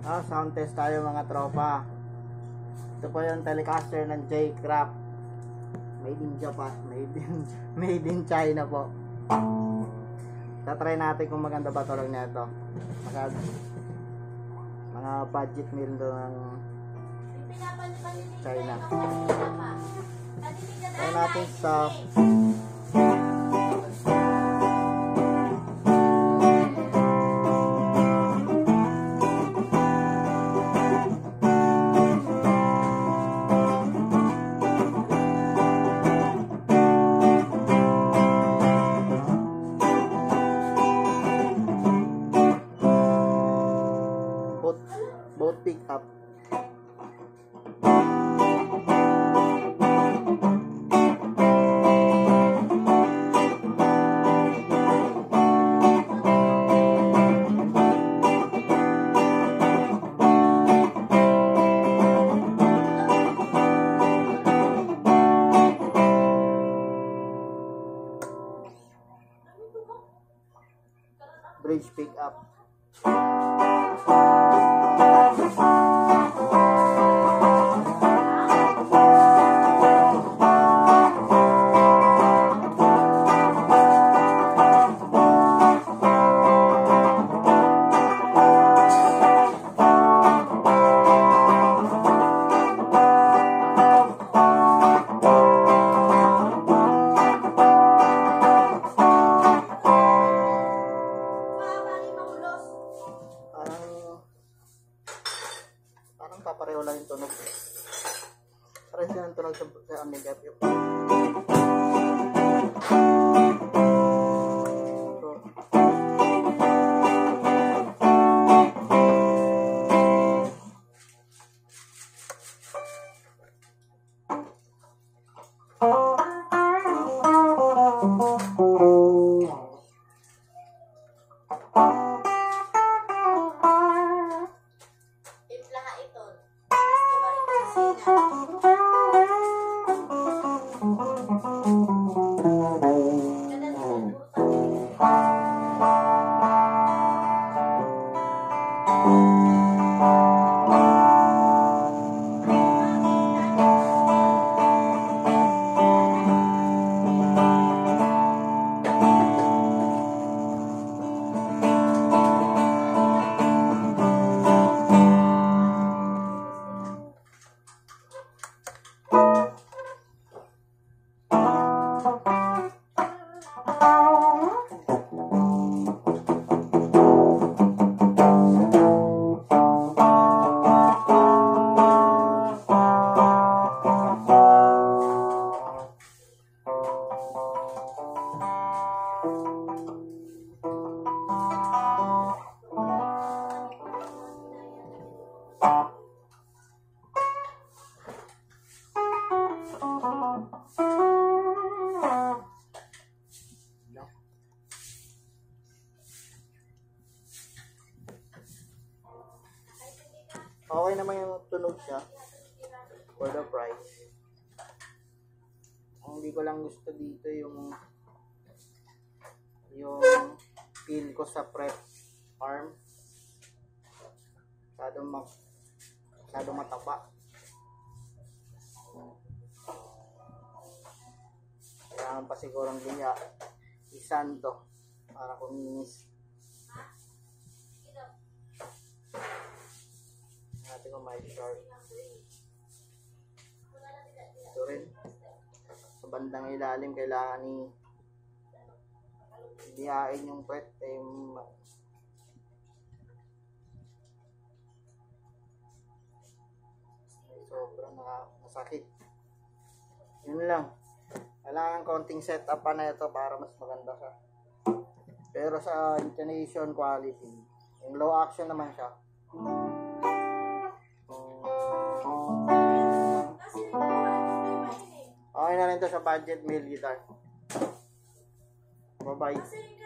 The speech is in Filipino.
Sound test tayo mga tropa. Ito po yung Telecaster ng J-Craft. Made in Japan. Made in China po. Tatry natin kung maganda ba tunog na ito. Mga budget meal doon ng China. Try natin sa both pick up. Bridge pick up. Parang papareho lang yung tunog. Parang siya ang tunog sa Amiga F. Okay naman yung tunog siya for the price. Ang hindi ko lang gusto dito yung feel ko sa fret arm. Masyadong mataba. Kailangan pa sigurong isanto para kuminis. Natin kung may sharp. Ito rin. Sa bandang ilalim kailangan dihain yung fret. Sobrang masakit. Yun lang. Kailangan konting setup pa na ito para mas maganda siya. Pero sa intonation quality, yung low action naman siya. Okay na rin ito sa budget male guitar. Bye bye.